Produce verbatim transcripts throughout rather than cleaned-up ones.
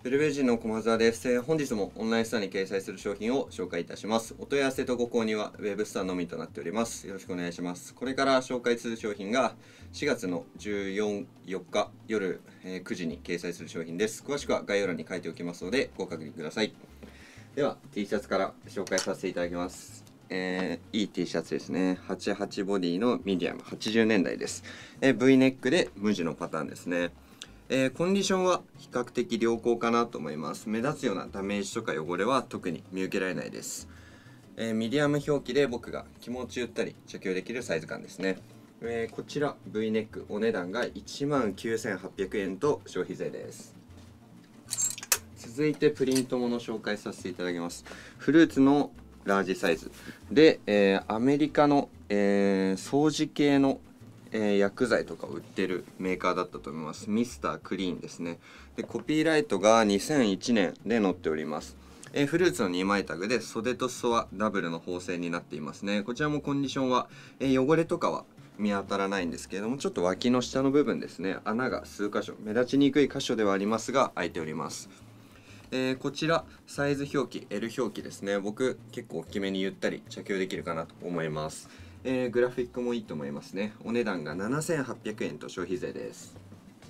ブルベージの駒澤です。えー本日もオンラインストアに掲載する商品を紹介いたします。お問い合わせとご購入はウェブストアのみとなっております。よろしくお願いします。これから紹介する商品がしがつのじゅうよっか夜、えーくじに掲載する商品です。詳しくは概要欄に書いておきますのでご確認ください。では T シャツから紹介させていただきます。えー、いい T シャツですね。はちじゅうはちボディのミディアムはちじゅうねんだいです。えー、V ネックで無地のパターンですね。えー、コンディションは比較的良好かなと思います。目立つようなダメージとか汚れは特に見受けられないです。えー、ミディアム表記で僕が気持ちゆったり着用できるサイズ感ですね。えー、こちら V ネックお値段がいちまんきゅうせんはっぴゃくえんと消費税です。続いてプリントもの紹介させていただきます。フルーツのラージサイズで、えー、アメリカの、えー、掃除系のえー、薬剤とかを売ってるメーカーだったと思います。ミスタークリーンですね。でコピーライトがにせんいちねんで載っております。えー、フルーツのにまいタグで袖と裾はダブルの縫製になっていますね。こちらもコンディションは、えー、汚れとかは見当たらないんですけれども、ちょっと脇の下の部分ですね、穴が数箇所、目立ちにくい箇所ではありますが開いております。えー、こちらサイズ表記 エル 表記ですね。僕結構大きめにゆったり着用できるかなと思います。えー、グラフィックもいいと思いますね。お値段がななせんはっぴゃくえんと消費税です。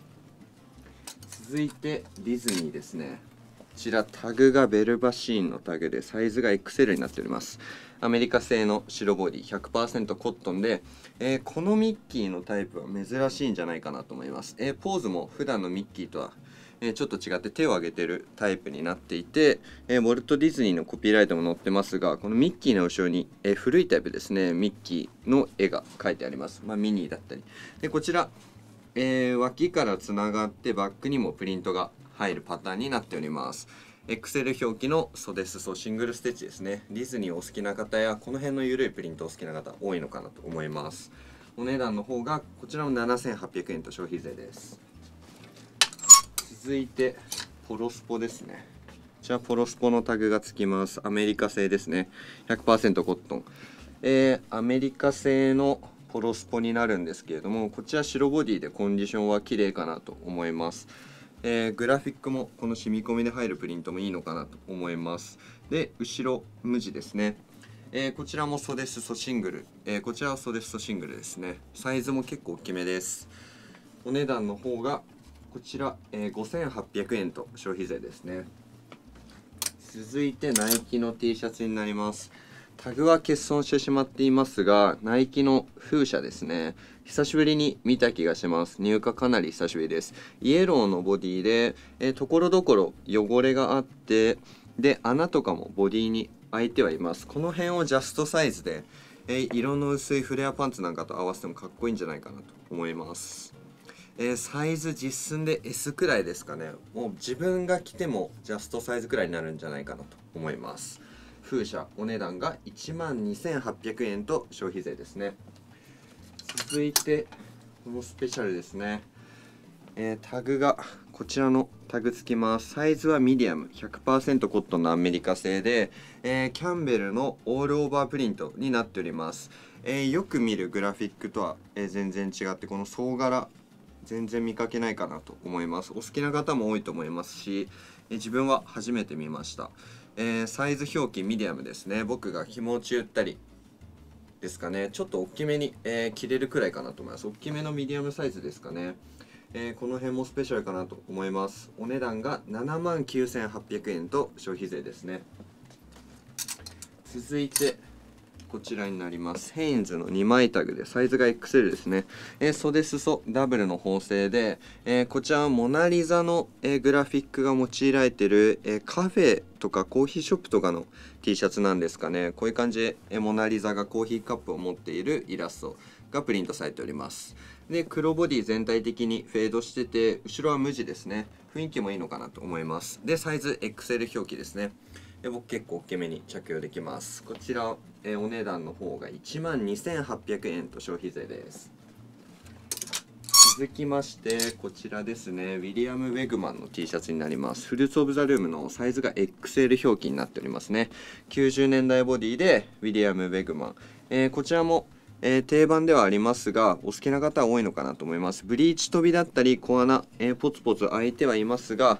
続いてディズニーですね。こちらタグがベルバシーンのタグでサイズが エックスエル になっております。アメリカ製の白ボディ ひゃくパーセント コットンで、えー、このミッキーのタイプは珍しいんじゃないかなと思います。えー、ポーズも普段のミッキーとはえちょっと違って手を上げてるタイプになっていて、えー、ウォルト・ディズニーのコピーライトも載ってますが、このミッキーの後ろに、えー、古いタイプですね、ミッキーの絵が描いてあります。まあ、ミニーだったりで、こちら、えー、脇からつながってバックにもプリントが入るパターンになっております。 エックスエル 表記の袖裾シングルステッチですね。ディズニーをお好きな方やこの辺の緩いプリントを好きな方多いのかなと思います。お値段の方がこちらもななせんはっぴゃくえんと消費税です。続いてポロスポですね。こちらポロスポのタグがつきます。アメリカ製ですね。 ひゃくパーセント コットン、えー、アメリカ製のポロスポになるんですけれども、こちら白ボディでコンディションは綺麗かなと思います。えー、グラフィックもこの染み込みで入るプリントもいいのかなと思います。で後ろ無地ですね。えー、こちらも袖裾シングル、えー、こちらは袖裾シングルですね。サイズも結構大きめです。お値段の方がこちら、えー、ごせんはっぴゃくえんと消費税ですね。続いてナイキの T シャツになります。タグは欠損してしまっていますが、ナイキの風車ですね。久しぶりに見た気がします。入荷かなり久しぶりです。イエローのボディで、えー、ところどころ汚れがあって、で穴とかもボディに開いてはいます。この辺をジャストサイズで、えー、色の薄いフレアパンツなんかと合わせてもかっこいいんじゃないかなと思います。えー、サイズ実寸で エス くらいですかね。もう自分が着てもジャストサイズくらいになるんじゃないかなと思います。風車お値段がいちまんにせんはっぴゃくえんと消費税ですね。続いてこのスペシャルですね。えー、タグがこちらのタグつきます。サイズはミディアム ひゃくパーセント コットンのアメリカ製で、えー、キャンベルのオールオーバープリントになっております。えー、よく見るグラフィックとは、えー、全然違って、この総柄全然見かけないかなと思います。お好きな方も多いと思いますし、え自分は初めて見ました。えー、サイズ表記ミディアムですね。僕が気持ちゆったりですかね。ちょっと大きめに、えー、着れるくらいかなと思います。大きめのミディアムサイズですかね。えー、この辺もスペシャルかなと思います。お値段がななまんきゅうせんはっぴゃくえんと消費税ですね。続いてこちらになります。ヘインズのにまいタグでサイズが エックスエル ですね。えー、袖裾ダブルの縫製で、えー、こちらはモナリザの、えー、グラフィックが用いられている、えー、カフェとかコーヒーショップとかの T シャツなんですかね。こういう感じで、えー、モナリザがコーヒーカップを持っているイラストがプリントされております。で黒ボディ全体的にフェードしてて、後ろは無地ですね。雰囲気もいいのかなと思います。でサイズ エックスエル 表記ですね。で僕結構大きめに着用できます。こちら、えー、お値段の方がいちまんにせんはっぴゃくえんと消費税です。続きましてこちらですね。ウィリアム・ウェグマンの T シャツになります。フルーツ・オブ・ザ・ルームのサイズが エックスエル 表記になっておりますね。きゅうじゅうねんだいボディでウィリアム・ウェグマン、えー、こちらもえー、定番ではありますがお好きな方は多いのかなと思います。ブリーチ飛びだったり小穴、えー、ポツポツ開いてはいますが、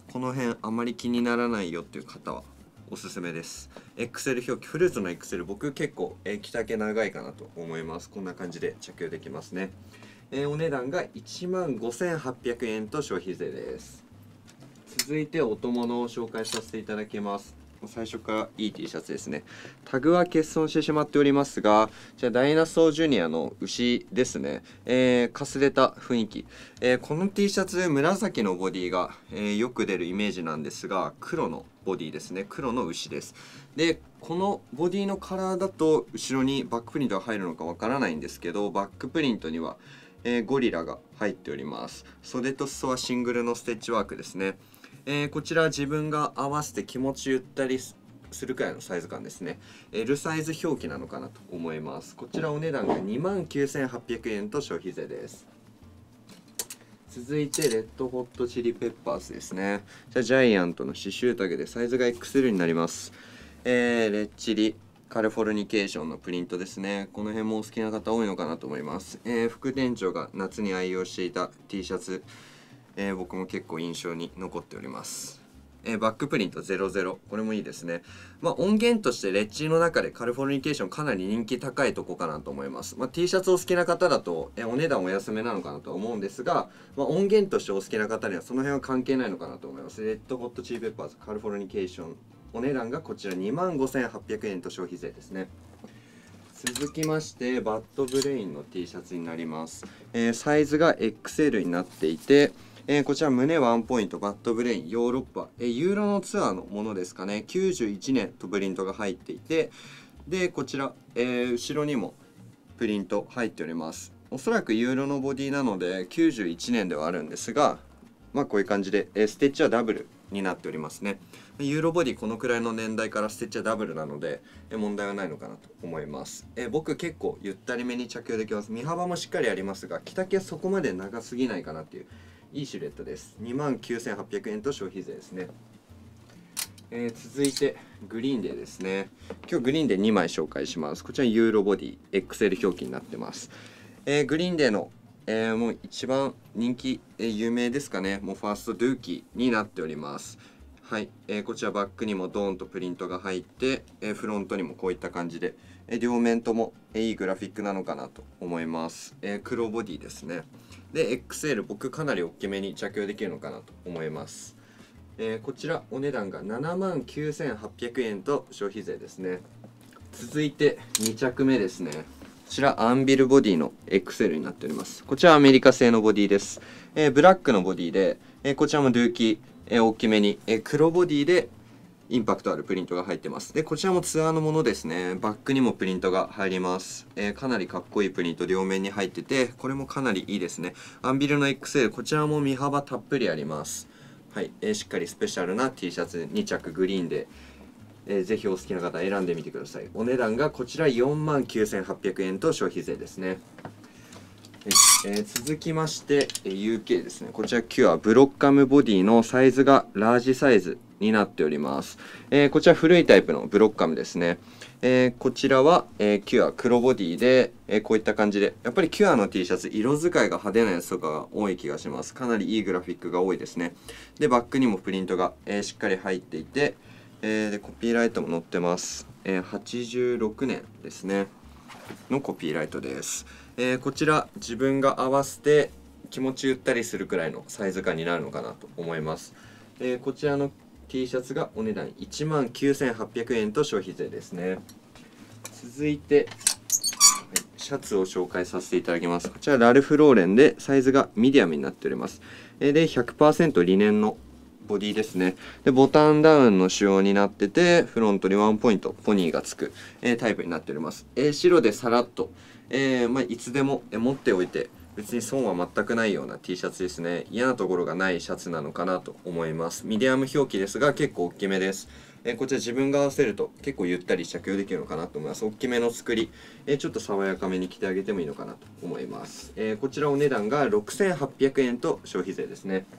この辺あまり気にならないよっていう方はおすすめです。 エックスエル 表記、フルーツの エックスエル、僕結構、えー、着丈長いかなと思います。こんな感じで着用できますね。えー、お値段がいちまんごせんはっぴゃくえんと消費税です。続いて音物を紹介させていただきます。最初からいい T シャツですね。タグは欠損してしまっておりますが、じゃあダイナソージュニアの牛ですね。えー、かすれた雰囲気。えー、この T シャツ、紫のボディが、えー、よく出るイメージなんですが、黒のボディですね。黒の牛です。で、このボディのカラーだと後ろにバックプリントが入るのかわからないんですけど、バックプリントには、えー、ゴリラが入っております。袖と裾はシングルのステッチワークですね。えー、こちら自分が合わせて気持ちゆったりするくらいのサイズ感ですね。 L サイズ表記なのかなと思います。こちらお値段がにまんきゅうせんはっぴゃくえんと消費税です。続いてレッドホットチリペッパーズですね。じゃあジャイアントの刺繍タグでサイズが エックスエル になります。えー、レッチリカリフォルニケーションのプリントですね。この辺もお好きな方多いのかなと思います。えー、副店長が夏に愛用していた T シャツ、えー、僕も結構印象に残っております。えー、バックプリントゼロゼロ、これもいいですね。まあ、音源としてレッチリの中でカリフォルニケーションかなり人気高いとこかなと思います。まあ、T シャツお好きな方だと、えー、お値段お安めなのかなと思うんですが、まあ、音源としてお好きな方にはその辺は関係ないのかなと思います。レッドホットチリペッパーズカリフォルニケーション、お値段がこちらにまんごせんはっぴゃくえんと消費税ですね。続きましてバッドブレインの T シャツになります。えー、サイズが エックスエル になっていて、えー、こちら胸ワンポイントバッドブレインヨーロッパ、えー、ユーロのツアーのものですかね。きゅうじゅういちねんとプリントが入っていて、でこちら、えー、後ろにもプリント入っております。おそらくユーロのボディなのできゅうじゅういちねんではあるんですが、まあこういう感じで、えー、ステッチはダブルになっておりますね。ユーロボディこのくらいの年代からステッチはダブルなので、え問題はないのかなと思います。え僕結構ゆったりめに着用できます。身幅もしっかりありますが、着丈はそこまで長すぎないかなっていういいシルエットです。にまんきゅうせんはっぴゃくえんと消費税ですね。えー、続いてグリーンデーですね。今日グリーンデーにまい紹介します。こちらユーロボディ エックスエル 表記になってます。えー、グリーンデーのえー、もう一番人気、えー、有名ですかね。もうファーストドゥーキーになっております。はい、えー、こちらバックにもドーンとプリントが入って、えー、フロントにもこういった感じで、えー、両面とも、えー、いいグラフィックなのかなと思います。えー、黒ボディですね。で エックスエル、 僕かなり大きめに着用できるのかなと思います。えー、こちらお値段がななまんきゅうせんはっぴゃくえんと消費税ですね。続いてに着目ですね。こちらアンビルボディの エックスエル になっております。こちらアメリカ製のボディです。えー、ブラックのボディで、えー、こちらもドゥーキー、えー、大きめに、えー、黒ボディでインパクトあるプリントが入ってます。でこちらもツアーのものですね。バックにもプリントが入ります。えー、かなりかっこいいプリント両面に入ってて、これもかなりいいですね。アンビルの エックスエル、 こちらも身幅たっぷりあります。はい、えー、しっかりスペシャルな T シャツに着グリーンで、えー、ぜひお好きな方選んでみてください。お値段がこちらよんまんきゅうせんはっぴゃくえんと消費税ですね。はい、えー、続きまして、えー、ユーケー ですね。こちらキュアブロッカムボディのサイズがラージサイズになっております。えー、こちら古いタイプのブロッカムですね。えー、こちらは、えー、キュア黒ボディで、えー、こういった感じで、やっぱりキュアの T シャツ色使いが派手なやつとかが多い気がします。かなりいいグラフィックが多いですね。でバックにもプリントが、えー、しっかり入っていて、えー、でコピーライトも載ってます。えー、はちじゅうろくねんですねのコピーライトです。えー、こちら自分が合わせて気持ちゆったりするくらいのサイズ感になるのかなと思います。えー、こちらの T シャツがお値段いちまんきゅうせんはっぴゃくえんと消費税ですね。続いて、はい、シャツを紹介させていただきます。こちらラルフローレンでサイズがミディアムになっております。えー、で ひゃくパーセント リネンのボディですね。でボタンダウンの仕様になってて、フロントにワンポイントポニーがつく、えー、タイプになっております。えー、白でさらっと、えーまあ、いつでも、えー、持っておいて別に損は全くないような T シャツですね。嫌なところがないシャツなのかなと思います。ミディアム表記ですが結構大きめです。えー、こちら自分が合わせると結構ゆったり着用できるのかなと思います。大きめの作り、えー、ちょっと爽やかめに着てあげてもいいのかなと思います。えー、こちらお値段がろくせんはっぴゃくえんと消費税ですね。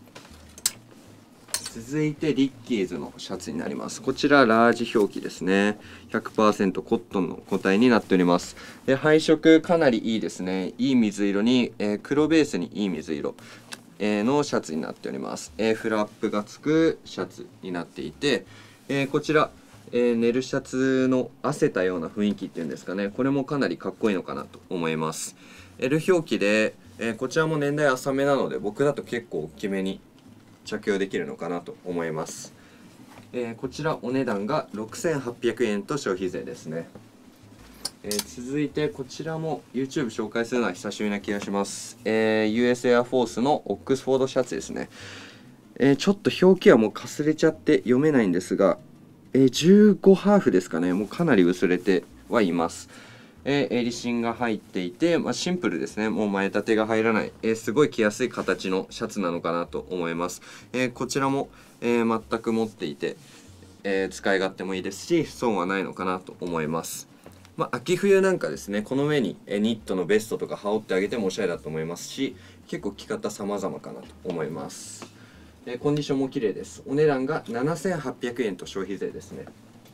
続いてリッキーズのシャツになります。こちらラージ表記ですね。ひゃくパーセント コットンの個体になっております。で配色かなりいいですね。いい水色に、えー、黒ベースにいい水色。 えーのシャツになっております。えーフラップがつくシャツになっていて、えーこちら、えーネルシャツの汗せたような雰囲気っていうんですかね、これもかなりかっこいいのかなと思います。L 表記で、えーこちらも年代浅めなので、僕だと結構大きめに着用できるのかなと思います。えーこちらお値段がろくせんはっぴゃくえんと消費税ですね。えー続いてこちらも YouTube 紹介するのは久しぶりな気がします。えー ユーエス エアフォースのオックスフォードシャツですね。えーちょっと表記はもうかすれちゃって読めないんですが、えーじゅうごハーフですかね。もうかなり薄れてはいます。えー、襟芯が入っていて、まあ、シンプルですね。もう前立てが入らない、えーすごい着やすい形のシャツなのかなと思います。えーこちらも、えー全く持っていて、えー使い勝手もいいですし、損はないのかなと思います。まあ、秋冬なんかですね、この上にえニットのベストとか羽織ってあげてもおしゃれだと思いますし、結構着方様々かなと思います。えーコンディションも綺麗です。お値段がななせんはっぴゃくえんと消費税ですね。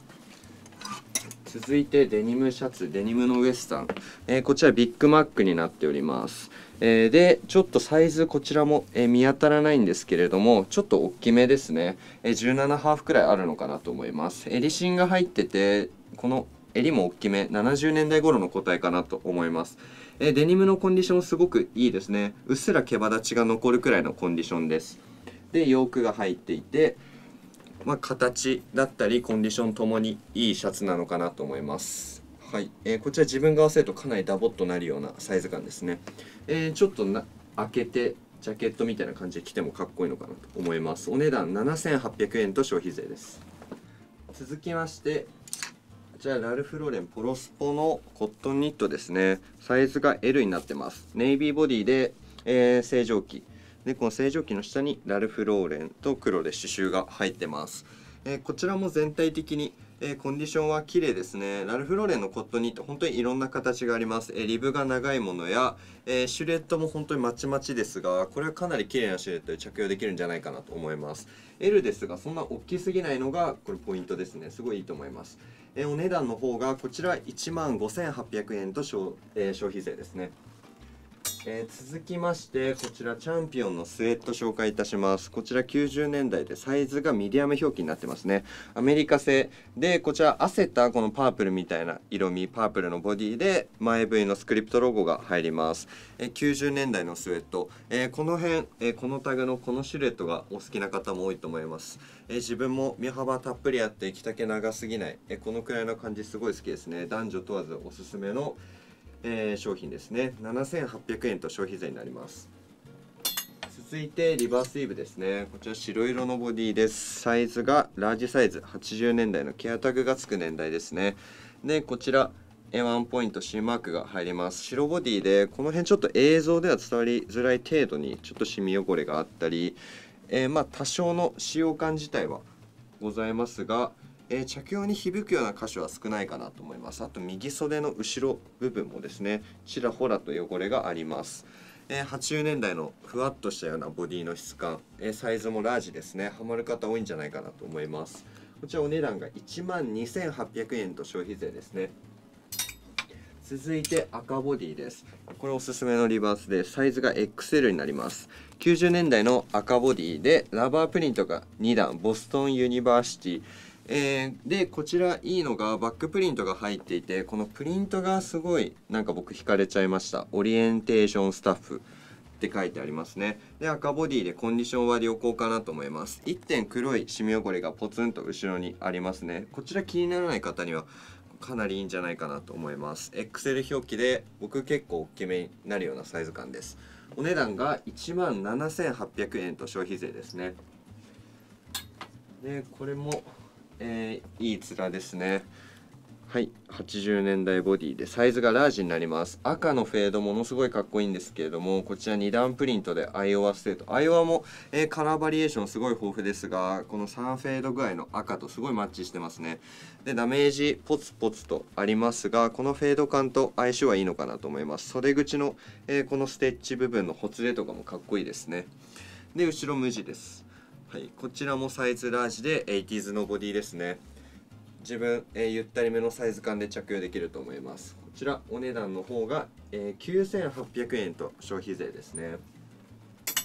続いてデニムシャツ、デニムのウエスタン、えーこちらビッグマックになっております。えーでちょっとサイズこちらも、えー見当たらないんですけれども、ちょっと大きめですね。えーじゅうななハーフくらいあるのかなと思います。襟芯が入ってて、この襟も大きめ、ななじゅうねんだい頃の個体かなと思います。えーデニムのコンディションすごくいいですね。うっすら毛羽立ちが残るくらいのコンディションです。でヨークが入っていて、まあ、形だったりコンディションともにいいシャツなのかなと思います。はい、えーこちら自分が合わせるとかなりダボっとなるようなサイズ感ですね。えーちょっとな開けてジャケットみたいな感じで着てもかっこいいのかなと思います。お値段ななせんはっぴゃくえんと消費税です。続きましてこちらラルフローレンポロスポのコットンニットですね。サイズが エル になってます。ネイビーボディで、えー正常期で、この正常期の下にラルフローレンと黒で刺繍が入ってます。えーこちらも全体的に、えーコンディションは綺麗ですね。ラルフローレンのコットンニット、本当にいろんな形があります。えーリブが長いものや、えーシルエットも本当にまちまちですが、これはかなり綺麗なシルエットで着用できるんじゃないかなと思います。エル ですが、そんな大きすぎないのがこれポイントですね。すごいいいと思います。えーお値段の方がこちらいちまんごせんはっぴゃくえんと消,、えー消費税ですね。えー続きましてこちらチャンピオンのスウェット紹介いたします。こちらきゅうじゅうねんだいでサイズがミディアム表記になってますね。アメリカ製で、こちら合せたこのパープルみたいな色味、パープルのボディで前 V のスクリプトロゴが入ります。えーきゅうじゅうねんだいのスウェット、えーこの辺、えーこのタグのこのシルエットがお好きな方も多いと思います。えー自分も身幅たっぷりあって着丈長すぎない、えーこのくらいの感じすごい好きですね。男女問わずおすすめのえー商品ですね。ななせんはっぴゃくえんと消費税になります。続いてリバースウィーブですね。こちら白色のボディです。サイズがラージサイズ、はちじゅうねんだいのケアタグがつく年代ですね。でこちらワンポイント C マークが入ります。白ボディでこの辺ちょっと映像では伝わりづらい程度にちょっとシミ汚れがあったり、えーまあ多少の使用感自体はございますが、えー着用に響くような箇所は少ないかなと思います。あと右袖の後ろ部分もですね、ちらほらと汚れがあります。えーはちじゅうねんだいのふわっとしたようなボディの質感、えーサイズもラージですね。ハマる方多いんじゃないかなと思います。こちらお値段がいちまんにせんはっぴゃくえんと消費税ですね。続いて赤ボディです。これおすすめのリバースでサイズが エックスエル になります。きゅうじゅうねんだいの赤ボディでラバープリントがにだん、ボストンユニバーシティ、えーでこちらいいのがバックプリントが入っていて、このプリントがすごいなんか僕惹かれちゃいました。オリエンテーションスタッフって書いてありますね。で赤ボディでコンディションは良好かなと思います。いってん黒いシミ汚れがポツンと後ろにありますね。こちら気にならない方にはかなりいいんじゃないかなと思います。エックスエル 表記で僕結構大きめになるようなサイズ感です。お値段がいちまんななせんはっぴゃくえんと消費税ですね。でこれも、えーいい面ですね。はい、はちじゅうねんだいボディでサイズがラージになります。赤のフェードものすごいかっこいいんですけれども、こちらにだんプリントでアイオワステート、アイオワも、えーカラーバリエーションすごい豊富ですが、このさんフェード具合の赤とすごいマッチしてますね。でダメージポツポツとありますが、このフェード感と相性はいいのかなと思います。袖口の、えーこのステッチ部分のほつれとかもかっこいいですね。で後ろ無地です。はい、こちらもサイズラージでエイティーズのボディですね。自分、えーゆったりめのサイズ感で着用できると思います。こちらお値段の方が、えーきゅうせんはっぴゃくえんと消費税ですね。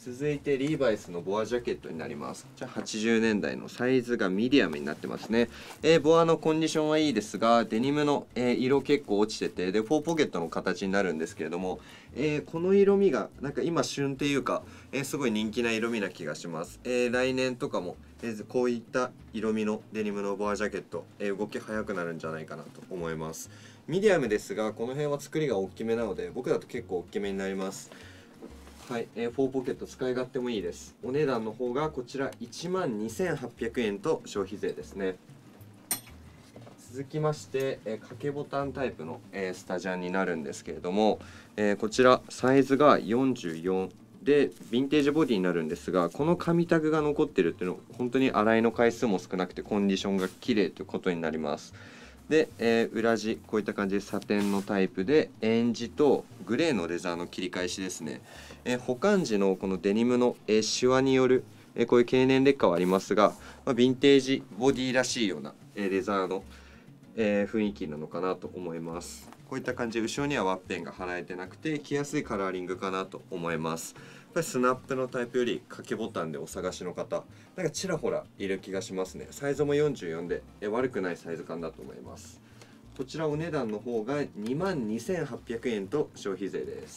続いてリーバイスのボアジャケットになります。じゃあはちじゅうねんだいのサイズがミディアムになってますね。えー、ボアのコンディションはいいですが、デニムの、えー、色結構落ちてて、でフォーポケットの形になるんですけれども、えー、この色味がなんか今旬っていうか、えー、すごい人気な色味な気がします。えー、来年とかも、えー、こういった色味のデニムのボアジャケット、えー、動き速くなるんじゃないかなと思います。ミディアムですが、この辺は作りが大きめなので、僕だと結構大きめになります。はい、えー、フォーポケット使い勝手もいいです。お値段の方がこちらいちまんにせんはっぴゃくえんと消費税ですね。続きまして、えー、掛けボタンタイプの、えー、スタジャンになるんですけれども、えー、こちらサイズがよんじゅうよんでヴィンテージボディになるんですが、この紙タグが残ってるっていうのは本当に洗いの回数も少なくてコンディションが綺麗ということになります。で、えー、裏地こういった感じでサテンのタイプで、エンジとグレーのレザーの切り返しですね。えー、保管時のこのデニムの、えー、シワによる、えー、こういう経年劣化はありますが、まあ、ヴィンテージボディらしいような、えー、レザーの、えー、雰囲気なのかなと思います。こういった感じで後ろにはワッペンが貼られてなくて着やすいカラーリングかなと思います。やっぱりスナップのタイプより掛けボタンでお探しの方、なんかちらほらいる気がしますね。サイズもよんじゅうよんで、え悪くないサイズ感だと思います。こちらお値段の方がにまんにせんはっぴゃくえんと消費税です。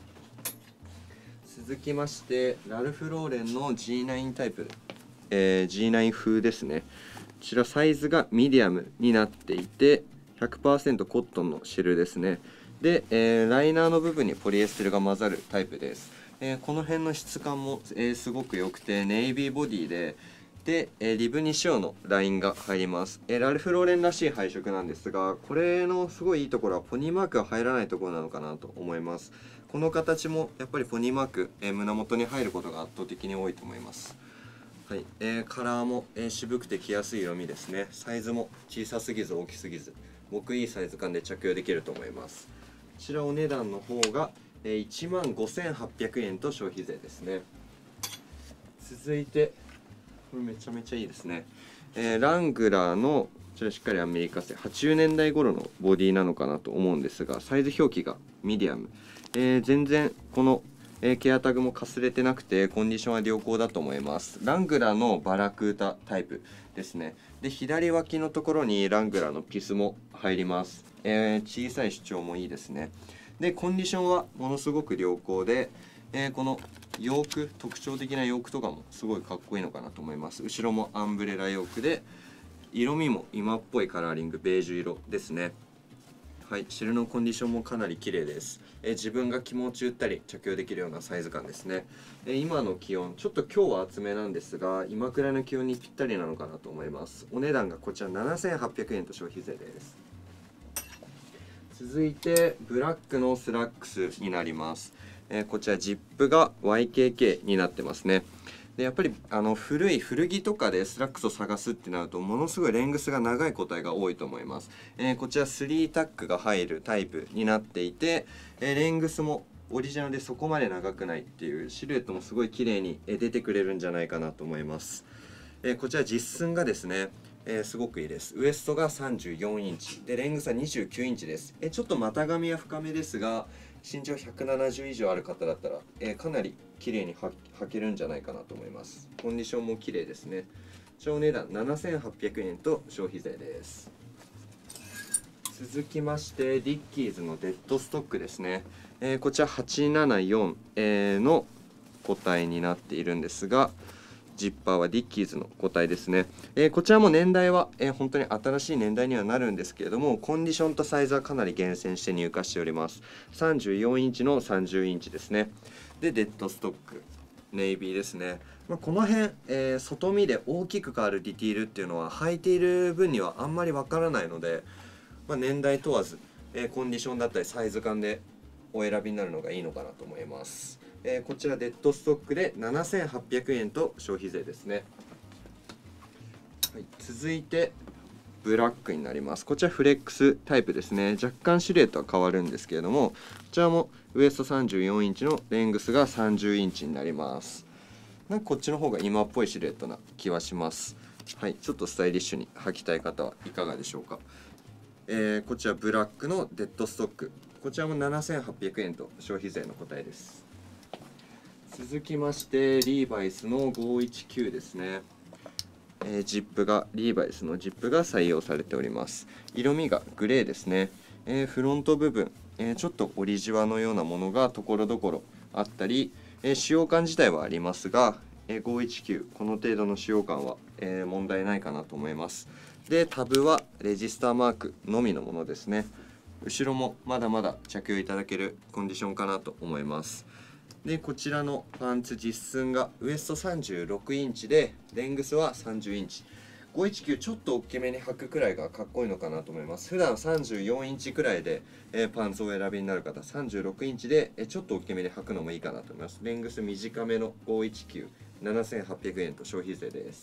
続きましてラルフローレンの ジーナイン タイプ、えー、ジーナイン 風ですね。こちらサイズがミディアムになっていて ひゃくパーセント コットンのシェルですね。で、えー、ライナーの部分にポリエステルが混ざるタイプです。えー、この辺の質感も、えー、すごく良くてネイビーボディでで、えー、リブに塩のラインが入ります。えー、ラルフローレンらしい配色なんですが、これのすごいいいところはポニーマークが入らないところなのかなと思います。この形もやっぱりポニーマーク、えー、胸元に入ることが圧倒的に多いと思います。はい、えー、カラーも、えー、渋くて着やすい色味ですね。サイズも小さすぎず大きすぎず、僕いいサイズ感で着用できると思います。こちらお値段の方が、えー、いちまんごせんはっぴゃくえんと消費税ですね。続いてこれめちゃめちゃいいですね。えー、ラングラーのこちらしっかりアメリカ製はちじゅうねんだい頃のボディなのかなと思うんですが、サイズ表記がミディアム、えー、全然このえー、ケアタグもかすれてなくてコンディションは良好だと思います。ラングラーのバラクータタイプですね。で左脇のところにラングラーのピスも入ります。えー、小さい主張もいいですね。でコンディションはものすごく良好で、えー、このヨーク特徴的なヨークとかもすごいかっこいいのかなと思います。後ろもアンブレラヨークで色味も今っぽいカラーリングベージュ色ですね。はい、シェルのコンディションもかなり綺麗です。え自分が気持ち打ったり着用できるようなサイズ感ですね。え今の気温ちょっと今日は厚めなんですが、今くらいの気温にぴったりなのかなと思います。お値段がこちらななせんはっぴゃくえんと消費税です。続いてブラックのスラックスになります。えこちらジップが ワイケーケー になってますね。でやっぱりあの古い古着とかでスラックスを探すってなるとものすごいレングスが長い個体が多いと思います。えー、こちらスリータックが入るタイプになっていて、えー、レングスもオリジナルでそこまで長くないっていうシルエットもすごい綺麗に出てくれるんじゃないかなと思います。えー、こちら実寸がですね、えー、すごくいいです。ウエストがさんじゅうよんインチでレングスはにじゅうきゅうインチです。えー、ちょっと股上は深めですが身長ひゃくななじゅう以上ある方だったら、えー、かなり綺麗に履けるんじゃないかなと思います。コンディションも綺麗ですね。お値段ななせんはっぴゃくえんと消費税です。続きましてディッキーズのデッドストックですね。えー、こちらはちななよん、えー、の個体になっているんですが、ジッパーはディッキーズの個体ですね。えー、こちらも年代は、えー、本当に新しい年代にはなるんですけれども、コンディションとサイズはかなり厳選して入荷しております。さんじゅうよんインチのさんじゅうインチですね。でデッドストックネイビーですね。まあ、この辺、えー、外見で大きく変わるディティールっていうのは履いている分にはあんまりわからないので、まあ、年代問わず、えー、コンディションだったりサイズ感でお選びになるのがいいのかなと思います。えー、こちらデッドストックでななせんはっぴゃくえんと消費税ですね。はい、続いてブラックになります。こちらフレックスタイプですね。若干シルエットは変わるんですけれども、こちらもウエストさんじゅうよんインチのレングスがさんじゅうインチになります。なんかこっちの方が今っぽいシルエットな気はします。はい、ちょっとスタイリッシュに履きたい方はいかがでしょうか。えー、こちらブラックのデッドストック、こちらもななせんはっぴゃくえんと消費税の答えです。 続きましてリーバイスのごひゃくじゅうきゅうですね。えー、ジップがリーバイスのジップが採用されております。色味がグレーですね。えー、フロント部分、えー、ちょっと折りじわのようなものがところどころあったり、えー、使用感自体はありますが、えー、ごひゃくじゅうきゅうこの程度の使用感は、えー、問題ないかなと思います。でタブはレジスターマークのみのものですね。後ろもまだまだ着用いただけるコンディションかなと思います。でこちらのパンツ実寸がウエストさんじゅうろくインチでレングスはさんじゅうインチ。ごひゃくじゅうきゅうちょっと大きめに履くくらいがかっこいいのかなと思います。普段さんじゅうよんインチくらいで、えー、パンツをお選びになる方、さんじゅうろくインチで、えー、ちょっと大きめに履くのもいいかなと思います。レングス短めのごひゃくじゅうきゅう、ななせんはっぴゃくえんと消費税です。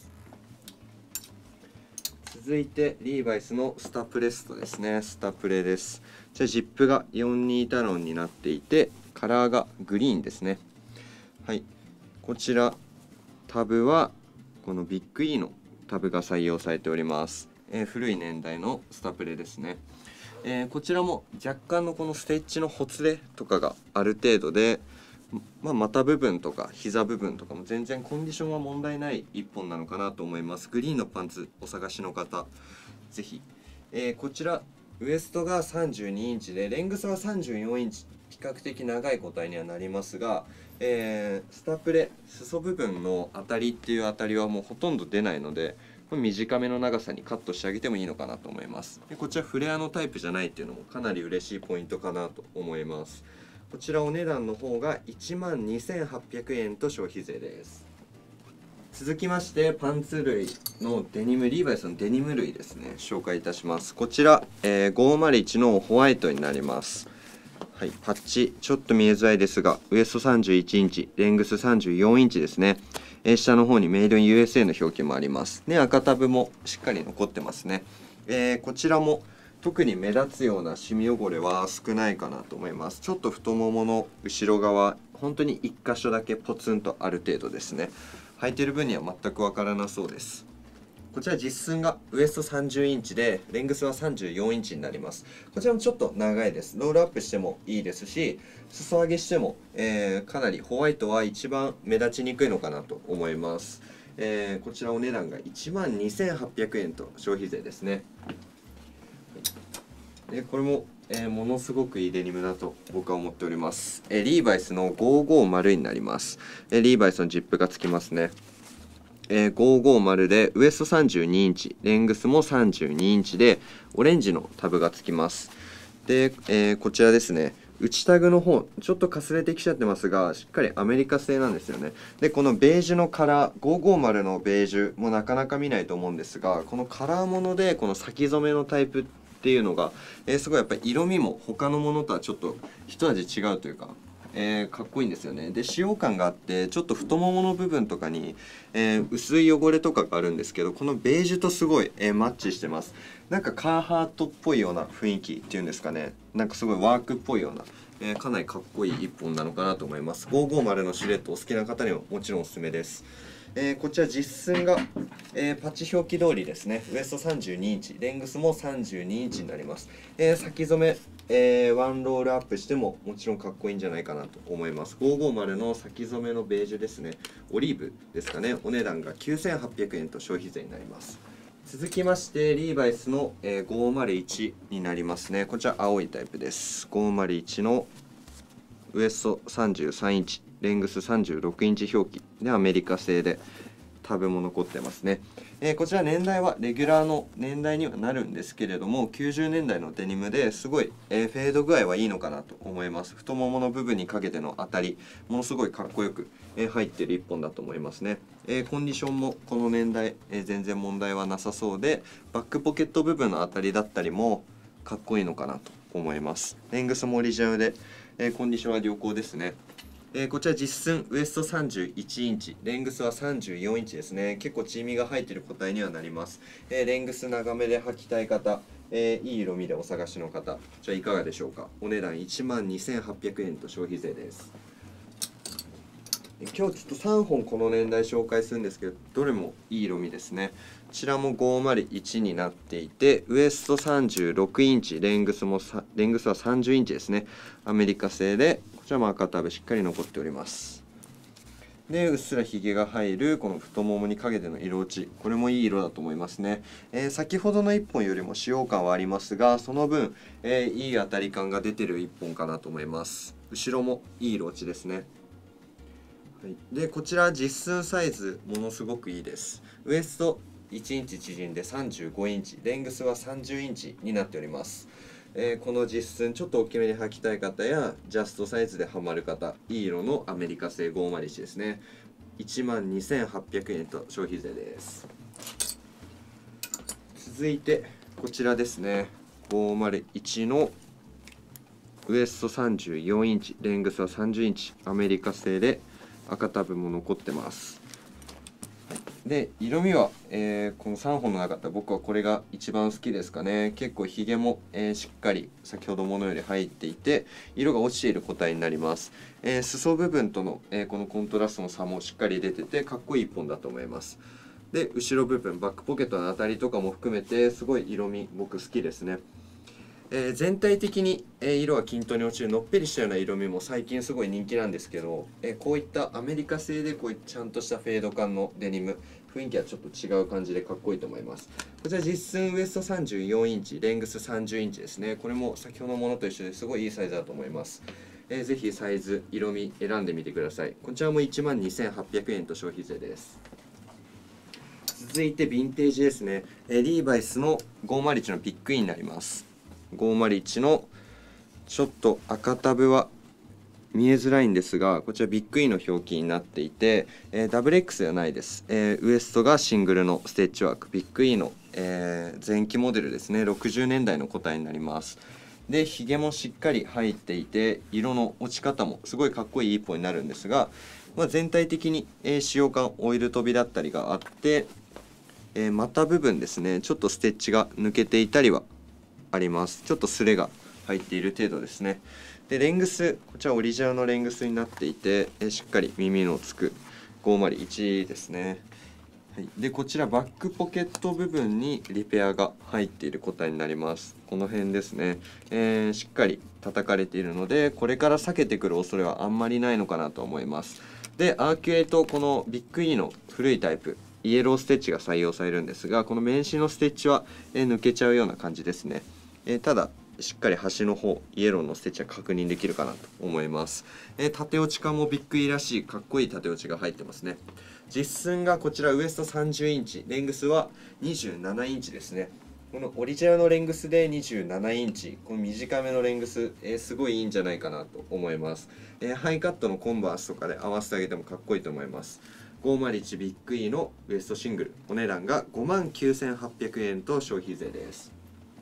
続いてリーバイスのスタプレストですね。スタプレです。じゃあジップがよんじゅうにタロンになっていて、カラーがグリーンですね。はい、こちらタブはこのビッグ E のタブが採用されております。えー、古い年代のスタプレですね。えー、こちらも若干のこのステッチのほつれとかがある程度で、まあ、股部分とか膝部分とかも全然コンディションは問題ないいっぽんなのかなと思います。グリーンのパンツお探しの方ぜひ、えー、こちらウエストがさんじゅうにインチでレングスはさんじゅうよんインチ、比較的長い個体にはなりますが、えー、スタプレ裾部分の当たりっていう当たりはもうほとんど出ないので、これ短めの長さにカットしてあげてもいいのかなと思います。でこちらフレアのタイプじゃないっていうのもかなり嬉しいポイントかなと思います。こちらお値段の方がいちまんにせんはっぴゃくえんと消費税です。続きましてパンツ類のデニム、リーバイスのデニム類ですね、紹介いたします。こちら、えー、ごひゃくいちのホワイトになります。はい、パッチちょっと見えづらいですがウエストさんじゅういちインチ、レングスさんじゅうよんインチですね。えー、下の方にメイドイン ユーエスエー の表記もあります。で赤タブもしっかり残ってますね。えー、こちらも特に目立つようなシミ汚れは少ないかなと思います。ちょっと太ももの後ろ側本当にいっ箇所だけポツンとある程度ですね。履いてる分には全くわからなそうです。こちら実寸がウエストさんじゅうインチでレングスはさんじゅうよんインチになります。こちらもちょっと長いです。ロールアップしてもいいですし裾上げしても、えー、かなりホワイトは一番目立ちにくいのかなと思います。えー、こちらお値段がいちまんにせんはっぴゃくえんと消費税ですね。でこれも、えー、ものすごくいいデニムだと僕は思っております。えー、リーバイスのごひゃくごじゅうになります。えー、リーバイスのジップがつきますね。えー、ごひゃくごじゅうでウエストさんじゅうにインチ、レングスもさんじゅうにインチでオレンジのタブがつきます。で、えー、こちらですね、内タグの方ちょっとかすれてきちゃってますがしっかりアメリカ製なんですよね。でこのベージュのカラーごひゃくごじゅうのベージュもなかなか見ないと思うんですが、このカラーものでこの先染めのタイプっていうのが、えー、すごいやっぱり色味も他のものとはちょっと一味違うというか、えー、かっこいいんですよね。で使用感があってちょっと太ももの部分とかに、えー、薄い汚れとかがあるんですけど、このベージュとすごい、えー、マッチしてます。なんかカーハートっぽいような雰囲気っていうんですかね、なんかすごいワークっぽいような、えー、かなりかっこいい一本なのかなと思います。ごひゃくごじゅうのシルエットお好きな方にはもちろんおすすめです。えー、こちら実寸が、えー、パッチ表記通りですね。ウエストさんじゅうにインチ、レングスもさんじゅうにインチになります。えー、先染め、えー、ワンロールアップしてももちろんかっこいいんじゃないかなと思います。ごひゃくごじゅうの先染めのベージュですね。オリーブですかね。お値段がきゅうせんはっぴゃくえんと消費税になります。続きましてリーバイスの、えー、ごひゃくいちになりますね。こちら青いタイプです。ごひゃくいちのウエストさんじゅうさんインチ、レングスさんじゅうろくインチ表記でアメリカ製でタブも残ってますね。えー、こちら年代はレギュラーの年代にはなるんですけれどもきゅうじゅうねんだいのデニムですごい、えー、フェード具合はいいのかなと思います。太ももの部分にかけての当たりものすごいかっこよく、えー、入ってるいっぽんだと思いますね。えー、コンディションもこの年代、えー、全然問題はなさそうでバックポケット部分の当たりだったりもかっこいいのかなと思います。レングスもオリジナルで、えー、コンディションは良好ですね。えー、こちら実寸ウエストさんじゅういちインチ、レングスはさんじゅうよんインチですね。結構チーミが入っている個体にはなります。えー、レングス長めで履きたい方、えー、いい色味でお探しの方、じゃあいかがでしょうか。お値段いちまんにせんはっぴゃくえんと消費税です。今日ちょっとさんほんこの年代紹介するんですけどどれもいい色味ですね。こちらもごひゃくいちになっていてウエストさんじゅうろくインチ、レングスもレングスはさんじゅうインチですね。アメリカ製でこちらも赤タブしっかり残っております。 でうっすらひげが入るこの太ももにかけての色落ち、これもいい色だと思いますね。えー、先ほどのいっぽんよりも使用感はありますが、その分、えー、いい当たり感が出てるいっぽんかなと思います。後ろもいい色落ちですね。はい、でこちら実寸サイズものすごくいいです。ウエストいちインチ縮んでさんじゅうごインチ、レングスはさんじゅうインチになっております。えー、この実寸ちょっと大きめに履きたい方やジャストサイズでハマる方、いい色のアメリカ製ごーまるいちですね。いちまんにせんはっぴゃくえんと消費税です。続いてこちらですね、ごーまるいちのウエストさんじゅうよんインチ、レングスはさんじゅうインチ、アメリカ製で赤タブも残ってます。で色味は、えー、このさんぼんの中で僕はこれが一番好きですかね。結構ひげも、えー、しっかり先ほどものより入っていて色が落ちている個体になります。えー、裾部分との、えー、このコントラストの差もしっかり出ててかっこいいいっぽんだと思います。で後ろ部分バックポケットのあたりとかも含めてすごい色味僕好きですね。えー、全体的に、えー、色は均等に落ちるのっぺりしたような色味も最近すごい人気なんですけど、えー、こういったアメリカ製でこういったちゃんとしたフェード感のデニム、雰囲気はちょっと違う感じでかっこいいと思います。こちら実寸ウエストさんじゅうよんインチ、レングスさんじゅうインチですね。これも先ほどのものと一緒ですごいいいサイズだと思います。えー、ぜひサイズ、色味選んでみてください。こちらもいちまんにせんはっぴゃくえんと消費税です。続いてヴィンテージですね。えー、リーバイスのごーまるいちのビッグインになります。ごーまるいちのちょっと赤タブは見えづらいんですが、こちらビッグイの表記になっていて、えー、ダブルエックス ではないです。えー、ウエストがシングルのステッチワーク、ビッグイの、えー、前期モデルですね。ろくじゅうねんだいの個体になります。でひげもしっかり入っていて色の落ち方もすごいかっこいいいっぽんになるんですが、まあ、全体的に、えー、使用感オイル飛びだったりがあって、えー、股部分ですね、ちょっとステッチが抜けていたりはあります。ちょっとスレが入っている程度ですね。でレングス、こちらオリジナルのレングスになっていて、えしっかり耳のつくごーまるいちですね。はい、でこちらバックポケット部分にリペアが入っている個体になります。この辺ですね、えー、しっかり叩かれているのでこれから避けてくる恐れはあんまりないのかなと思います。でアーキュエイト、このビッグ E の古いタイプイエローステッチが採用されるんですが、この面紙のステッチは、えー、抜けちゃうような感じですね。えー、ただしっかり端の方イエローのステッチは確認できるかなと思います。えー、縦落ち感もビッグ E らしいかっこいい縦落ちが入ってますね。実寸がこちらウエストさんじゅうインチ、レングスはにじゅうななインチですね。このオリジナルのレングスでにじゅうななインチ、この短めのレングス、えー、すごいいいんじゃないかなと思います。えー、ハイカットのコンバースとかで合わせてあげてもかっこいいと思います。ごーまるいちビッグ E のウエストシングル、お値段がごまんきゅうせんはっぴゃくえんと消費税です。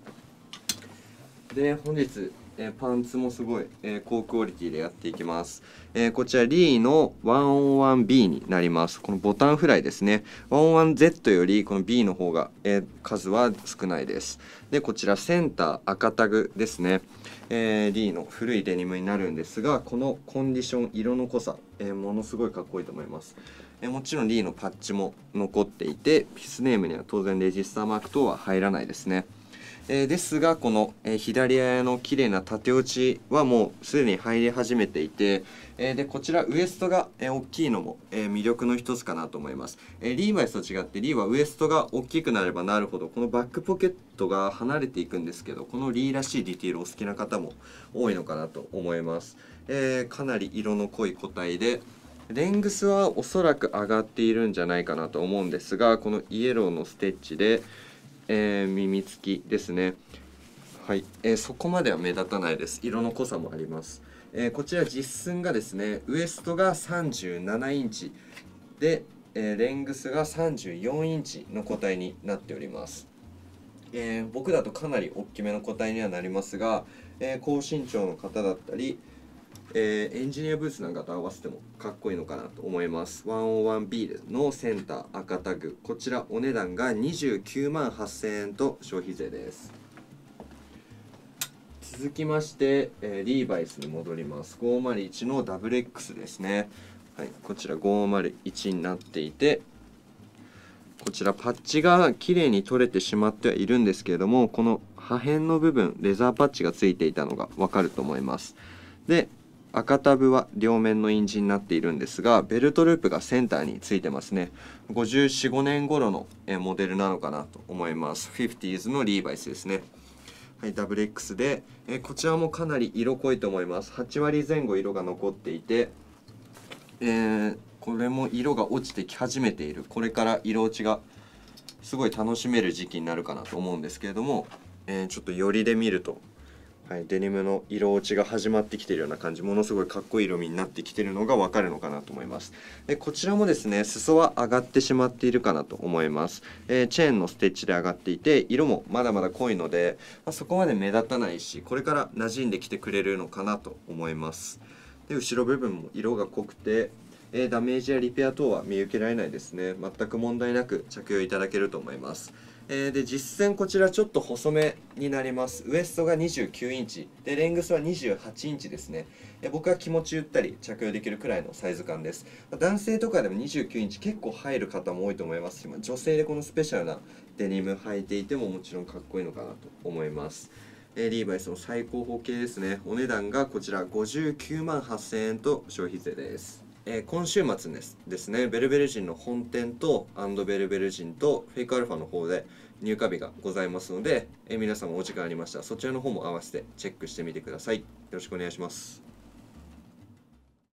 で本日、えー、パンツもすごい、えー、高クオリティでやっていきます。えー、こちらリーの ワンオンワンビー になります。このボタンフライですね。ワンオンワンゼット よりこの B の方が、えー、数は少ないです。でこちらセンター赤タグですね。えー、リーの古いデニムになるんですが、このコンディション色の濃さ、えー、ものすごいかっこいいと思います。えー、もちろんリーのパッチも残っていてピスネームには当然レジスターマーク等は入らないですね。えー、ですがこの、えー、左綾の綺麗な縦落ちはもうすでに入り始めていて、えー、でこちらウエストが、えー、大きいのも、えー、魅力の一つかなと思います。えー、リーバイスと違ってリーはウエストが大きくなればなるほどこのバックポケットが離れていくんですけど、このリーらしいディティールを好きな方も多いのかなと思います。えー、かなり色の濃い個体でレングスはおそらく上がっているんじゃないかなと思うんですが、このイエローのステッチでえー、耳付きですね。はい、えー、そこまでは目立たないです。色の濃さもあります。えー、こちら実寸がですね、ウエストがさんじゅうななインチで、えー、レングスがさんじゅうよんインチの個体になっております。えー、僕だとかなり大きめの個体にはなりますが、えー、高身長の方だったり、えー、エンジニアブーツなんかと合わせてもかっこいいのかなと思います。 ワンオンワンビー のセンター赤タグ、こちらお値段がにじゅうきゅうまんはっせんえんと消費税です。続きまして、えー、リーバイスに戻ります。ごーまるいちの ダブルエックス ですね。はい、こちらごーまるいちになっていて、こちらパッチが綺麗に取れてしまってはいるんですけれども、この破片の部分レザーパッチがついていたのがわかると思います。で赤タブは両面の印字になっているんですが、ベルトループがセンターについてますね。ごじゅうよん、ごねん頃のモデルなのかなと思います。フィフティーズのリーバイスですね。はい、ダブルエックス で、えこちらもかなり色濃いと思います。はち割前後色が残っていて、えー、これも色が落ちてき始めている。これから色落ちがすごい楽しめる時期になるかなと思うんですけれども、えー、ちょっと寄りで見ると、はい、デニムの色落ちが始まってきているような感じ、ものすごいかっこいい色味になってきているのが分かるのかなと思います。でこちらもですね、裾は上がってしまっているかなと思います。えー、チェーンのステッチで上がっていて、色もまだまだ濃いので、まあ、そこまで目立たないし、これから馴染んできてくれるのかなと思います。で後ろ部分も色が濃くて、えー、ダメージやリペア等は見受けられないですね。全く問題なく着用いただけると思います。えー、で実線こちらちょっと細めになります。ウエストがにじゅうきゅうインチでレングスはにじゅうはちインチですね。えー、僕は気持ちゆったり着用できるくらいのサイズ感です。男性とかでもにじゅうきゅうインチ結構入る方も多いと思いますし、女性でこのスペシャルなデニム履いていてももちろんかっこいいのかなと思います。えー、リーバイスの最高峰系ですね。お値段がこちらごじゅうきゅうまんはっせんえんと消費税です。えー、今週末ですですね、ベルベル人の本店とアンドベルベル人とフェイクアルファの方で入荷日がございますので、えー、皆さんもお時間ありましたらそちらの方も合わせてチェックしてみてください。よろしくお願いします。